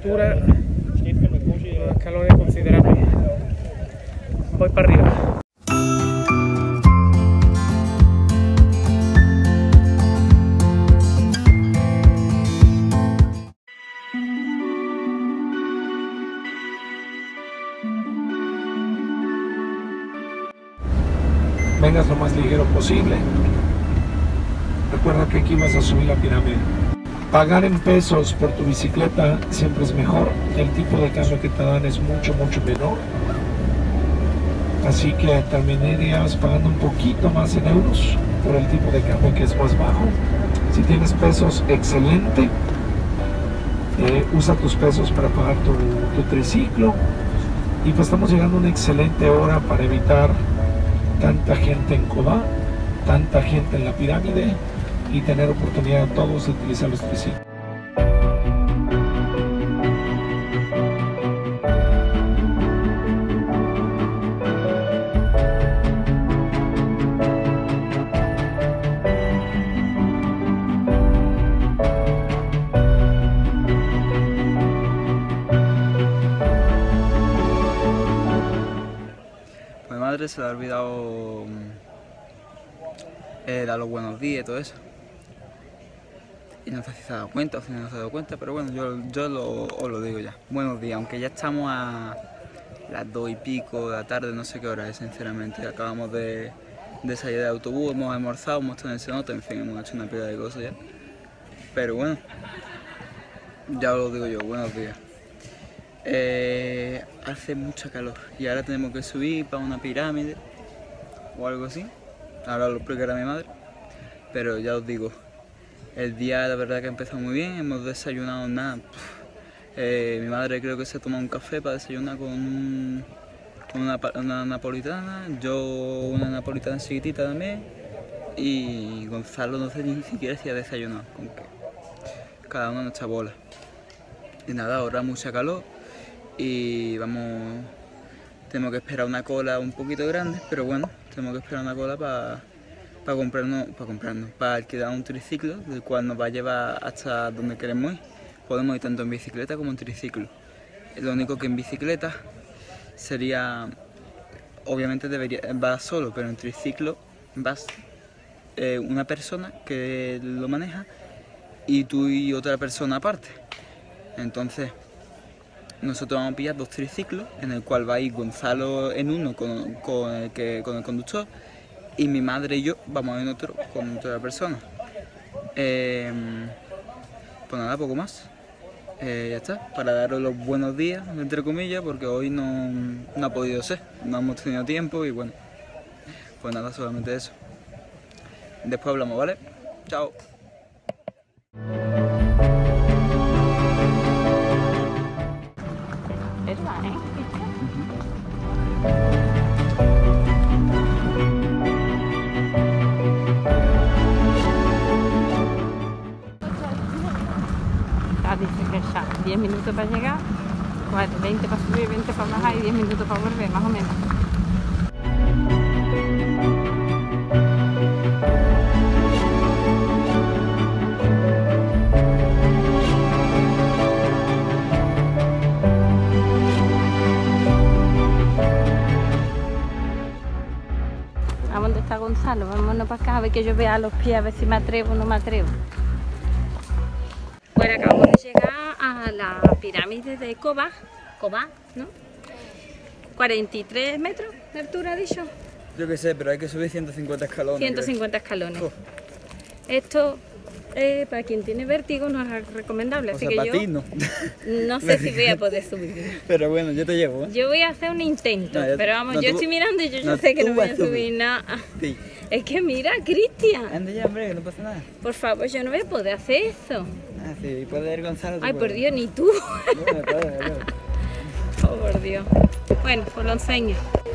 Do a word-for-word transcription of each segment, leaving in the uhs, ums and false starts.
altura, unos escalones considerables. Voy para arriba. Vengas lo más ligero posible. Recuerda que aquí vas a subir la pirámide. Pagar en pesos por tu bicicleta siempre es mejor. El tipo de cambio que te dan es mucho, mucho menor. Así que terminarías pagando un poquito más en euros por el tipo de cambio que es más bajo. Si tienes pesos, excelente. Eh, usa tus pesos para pagar tu, tu triciclo. Y pues estamos llegando a una excelente hora para evitar tanta gente en Cobá, tanta gente en la pirámide y tener oportunidad todos de utilizar los triciclos. Mi madre se le ha olvidado eh, dar los buenos días y todo eso. Y no sé si se ha dado cuenta o si no se ha dado cuenta, pero bueno, yo, yo lo, os lo digo ya. Buenos días, aunque ya estamos a las dos y pico de la tarde, no sé qué hora es, sinceramente. Acabamos de, de salir del autobús, hemos almorzado, hemos estado en el cenote, en fin, hemos hecho una pila de cosas ya. Pero bueno, ya os lo digo yo, buenos días. Eh, hace mucha calor y ahora tenemos que subir para una pirámide o algo así. Ahora lo explicará mi madre, pero ya os digo, el día la verdad que ha empezado muy bien. Hemos desayunado nada. Eh, mi madre creo que se toma un café para desayunar con, con una, una napolitana, yo una napolitana chiquitita también, y Gonzalo no sé ni siquiera si ha desayunado, con que cada uno nuestra bola. Y nada, ahora mucha calor. Y vamos, tenemos que esperar una cola un poquito grande, pero bueno, tenemos que esperar una cola para pa comprarnos, para comprarnos, para alquilar un triciclo, del cual nos va a llevar hasta donde queremos ir. Podemos ir tanto en bicicleta como en triciclo. Lo único que en bicicleta sería, obviamente debería, vas solo, pero en triciclo vas eh, una persona que lo maneja y tú y otra persona aparte. Entonces, nosotros vamos a pillar dos triciclos, en el cual va a ir Gonzalo en uno con, con, el, que, con el conductor, y mi madre y yo vamos a ir en otro con otra persona. Eh, pues nada, poco más. Eh, ya está, para daros los buenos días, entre comillas, porque hoy no, no ha podido ser, no hemos tenido tiempo y bueno, pues nada, solamente eso. Después hablamos, ¿vale? Chao. Dice que ya diez minutos para llegar, veinte para subir, veinte para bajar y diez minutos para volver, más o menos. ¿A dónde está Gonzalo? Vámonos para acá a ver que yo vea los pies, a ver si me atrevo o no me atrevo. Bueno, acabamos de llegar a la pirámide de Cobá, Cobá, ¿no? cuarenta y tres metros de altura, ha dicho. Yo qué sé, pero hay que subir ciento cincuenta escalones. ciento cincuenta escalones. Oh. Esto, eh, para quien tiene vértigo, no es recomendable. O así sea, que para yo ti no. no sé si voy a poder subir. Pero bueno, yo te llevo, ¿eh? Yo voy a hacer un intento, No, yo, pero vamos, no, yo tú, estoy mirando y yo, no, yo sé que no voy vas a subir nada. Sí. Es que mira, Cristian, Anda ya, hombre, que no pasa nada. por favor, yo no voy a poder hacer eso. Ah, sí, puede ir Gonzalo. Ay, por Dios, ni tú. No, me puedo, me puedo. Oh, por Dios. Bueno, pues lo enseño.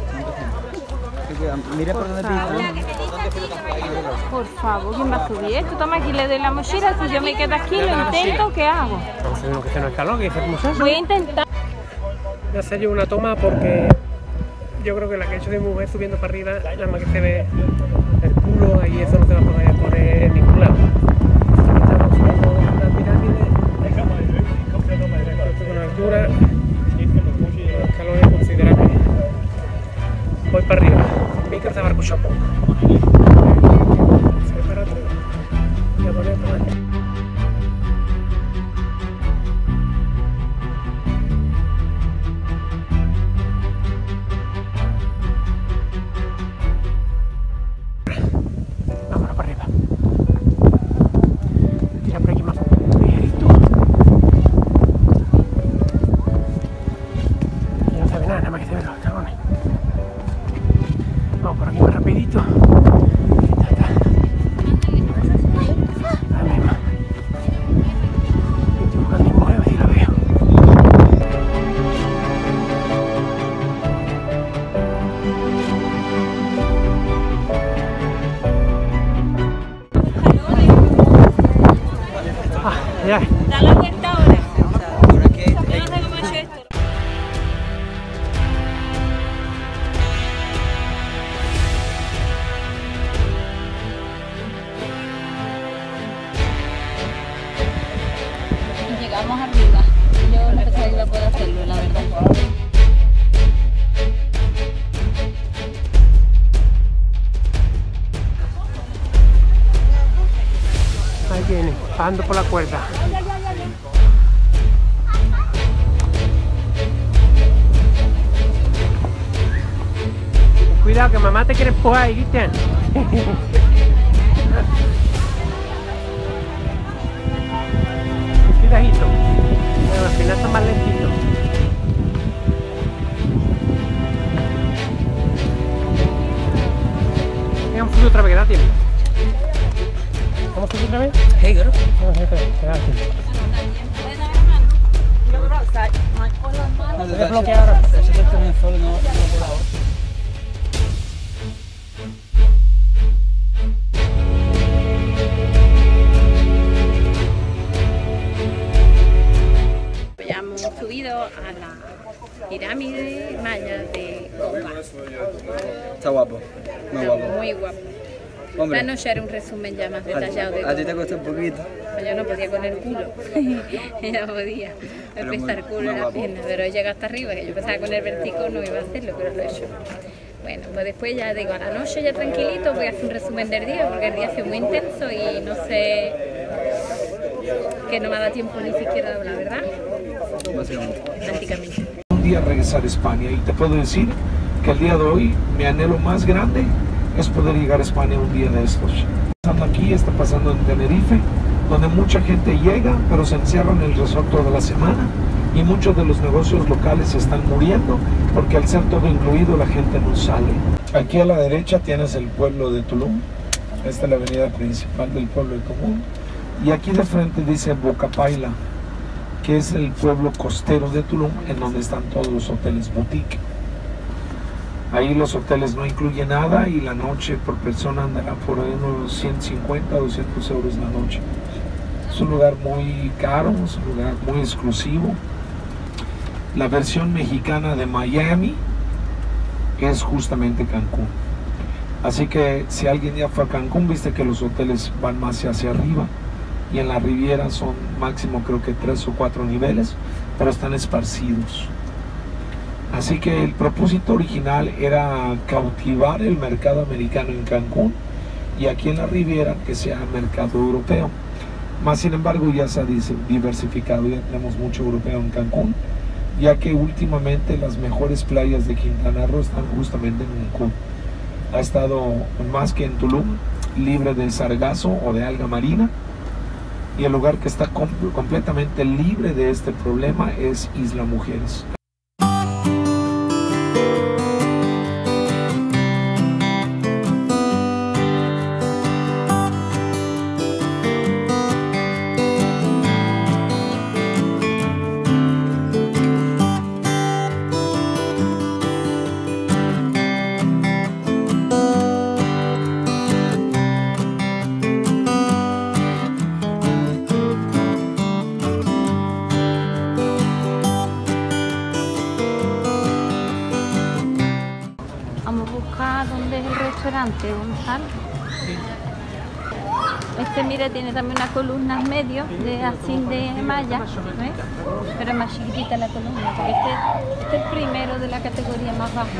Mira por, por dónde pisa. Por favor, ¿quién va a subir esto? Toma aquí, le doy la mochila. Si yo me quedo aquí, lo intento, ¿qué hago? Vamos a hacer uno que se nos escaló, que hacemos eso. Voy a intentar. Voy a hacer yo una toma porque yo creo que la que he hecho de mujer subiendo para arriba, nada más que se ve el culo, ahí eso no se va a poder poner en ningún lado. Estamos subiendo la pirámide. Esto con el Ya. Da la vuelta ahora. Por aquí hay- Yo no sé cómo he hecho esto. Y llegamos arriba. Yo no pensaba que iba a poder hacerlo, la verdad. Ahí viene, bajando por la cuerda. Cuidado que mamá te quiere empujar ahí, Cristian. Cuidadito. Bueno, al final está más lentito. Es un flujo otra vez, ¿qué edad tiene? ¿Cómo fluye otra vez? Hey, girl. No, jefe, ¿qué edad tiene? No, Se desbloquea ahora. Eso es que me fue, no, no por ahora. Ya hemos subido a la pirámide maya de Copa. Está guapo, muy Está guapo. muy guapo. Hombre, Esta noche haré un resumen ya más a, detallado de a ti te todo. costó un poquito. Yo no podía con el culo. No podía. Pero Empezar muy- culo muy en la guapo. pierna. Pero llega hasta arriba, que yo pensaba con el vértigo no iba a hacerlo, pero lo he hecho. Bueno, pues después ya digo, a la noche ya tranquilito voy a hacer un resumen del día, porque el día ha sido muy intenso y no sé, que no me ha dado tiempo ni siquiera de hablar, ¿verdad? Básicamente. Prácticamente. Un día regresar a España y te puedo decir que el día de hoy mi anhelo más grande es poder llegar a España un día de estos. Pasando aquí, está pasando en Tenerife, donde mucha gente llega, pero se encierra en el resort toda la semana y muchos de los negocios locales están muriendo porque al ser todo incluido la gente no sale. Aquí a la derecha tienes el pueblo de Tulum, esta es la avenida principal del pueblo de Tulum, y aquí de frente dice Bocapaila, que es el pueblo costero de Tulum, en donde están todos los hoteles boutique. Ahí los hoteles no incluyen nada y la noche por persona andará por ahí unos ciento cincuenta, doscientos euros la noche. Es un lugar muy caro, es un lugar muy exclusivo. La versión mexicana de Miami es justamente Cancún. Así que si alguien ya fue a Cancún, viste que los hoteles van más hacia arriba y en la Riviera son máximo creo que tres o cuatro niveles, pero están esparcidos. Así que el propósito original era cautivar el mercado americano en Cancún y aquí en la Riviera que sea mercado europeo. Más sin embargo ya se ha diversificado, ya tenemos mucho europeo en Cancún, ya que últimamente las mejores playas de Quintana Roo están justamente en Cancún. Ha estado más que en Tulum, libre de sargazo o de alga marina, y el lugar que está com completamente libre de este problema es Isla Mujeres. Vamos a buscar dónde es el restaurante, Gonzalo. Este, mira, tiene también unas columnas medio de así de malla, ¿ves? Pero es más chiquitita la columna, porque este, este es el primero de la categoría más baja.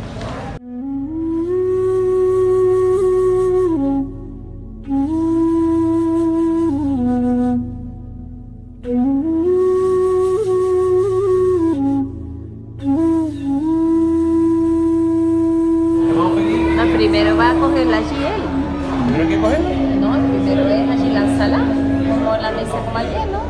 No, primero va a coger la hiel. ¿Primero que coger? No, el primero es allí la ensalada, como la mesa como ayer, ¿no?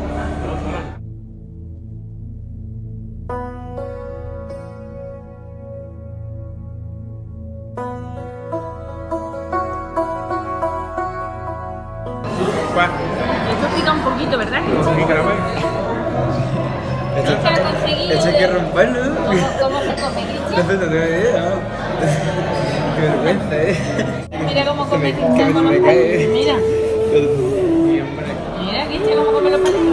¿Cuál? Esto pica un poquito, ¿verdad? Sí, caramba. Esto, Esto lo conseguí. esto hay que romperlo. ¿Cómo, cómo se come, No Cristian? tengo ni idea. Qué vergüenza, eh. Mira cómo come Que me- Cristian que con me los cae. panes. Mira, Mi hombre. mira, Cristian, cómo come los panes.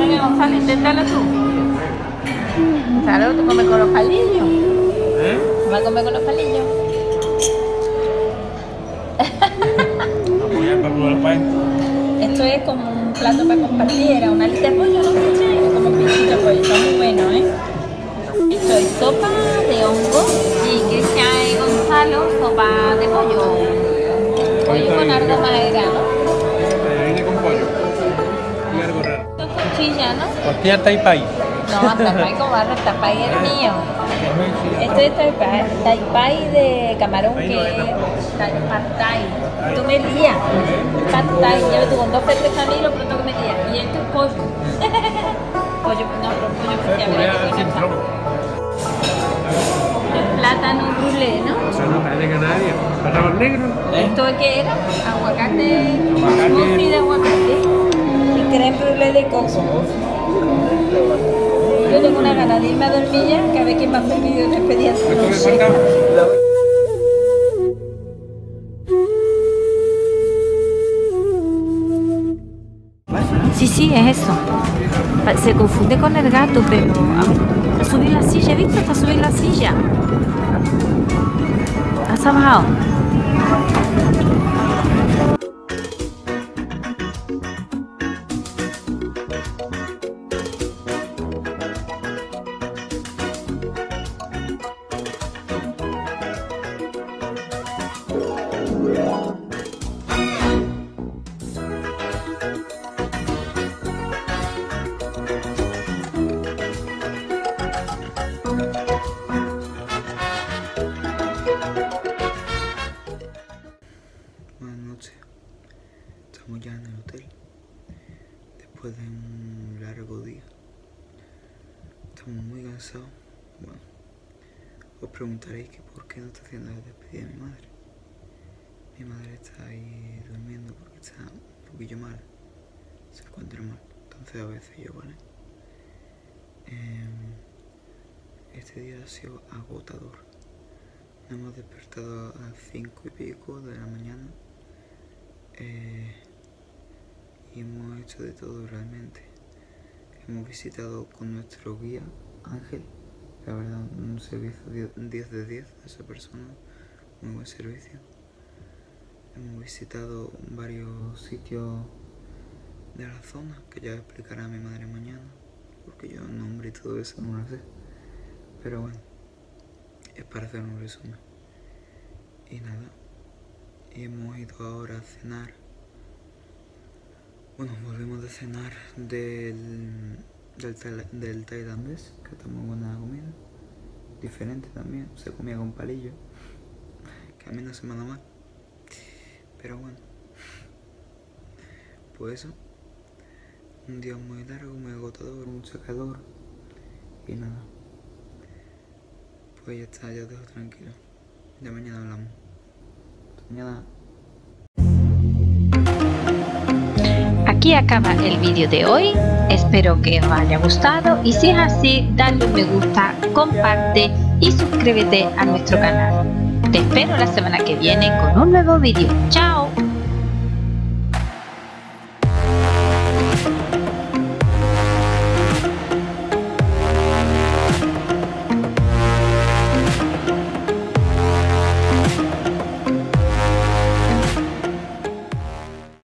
inténtalo tú. Claro, tú comes con los palillos. ¿Eh? ¿Vas a comer con los palillos? Vamos ya para probar el país. Esto es como un plato para compartir, era una alita de pollo, ¿no? Como un pichito de pollo, está muy bueno, ¿eh? Esto es sopa de hongo y que se hay Gonzalo, sopa de pollo. Pollo con algo más era, ¿no? Viene con pollo. Y algo raro. Esto es costilla, ¿no? Costilla taipei. No, taipei como barra, taipei es mío. Esto es taipei, taipei de camarón que es pad thai. Tú me lías. Pad thai, yo tú con dos peces a mí lo pronto que me lías. Y esto es pollo. Pollo, no, pero pollo especial. Plátano brûlé, ¿no? Eso no parece que nadie. ¿Plátano negro? ¿Esto qué era? Aguacate, smoothie de aguacate y creme brûlée de coco. Yo tengo una gana de irme a dormir ya, que a ver quién va a hacer vídeo de despedida. No sé. Sí, sí, es eso. Se confunde con el gato, pero... A ver, subir la silla, ¿he visto? Hasta subir la silla. ¿Has bajado? Buenas noches, estamos ya en el hotel después de un largo día. Estamos muy cansados. Bueno, os preguntaréis que por qué no está haciendo la despedida de mi madre. Mi madre está ahí durmiendo porque está un poquillo mal, se encuentra mal, entonces a veces yo, ¿vale? Eh, este día ha sido agotador. Nos hemos despertado a las cinco y pico de la mañana eh, y hemos hecho de todo realmente. Hemos visitado con nuestro guía Ángel, la verdad un servicio diez de diez a esa persona, muy buen servicio. Hemos visitado varios sitios de la zona que ya explicará mi madre mañana, porque yo el nombre y todo eso no lo sé, pero bueno, es para hacer un resumen. Y nada, hemos ido ahora a cenar. Bueno, volvimos de cenar del, del, del tailandés, que está muy buena la comida. Diferente también, se comía con palillo, que a mí no se me da mal. Pero bueno, pues eso, un día muy largo, muy agotador, mucho calor y nada. Pues ya está, ya os dejo tranquilo. De mañana hablamos. Hasta mañana. Aquí acaba el vídeo de hoy, espero que os haya gustado y si es así, dale un me gusta, comparte y suscríbete a nuestro canal. Te espero la semana que viene con un nuevo vídeo. ¡Chao!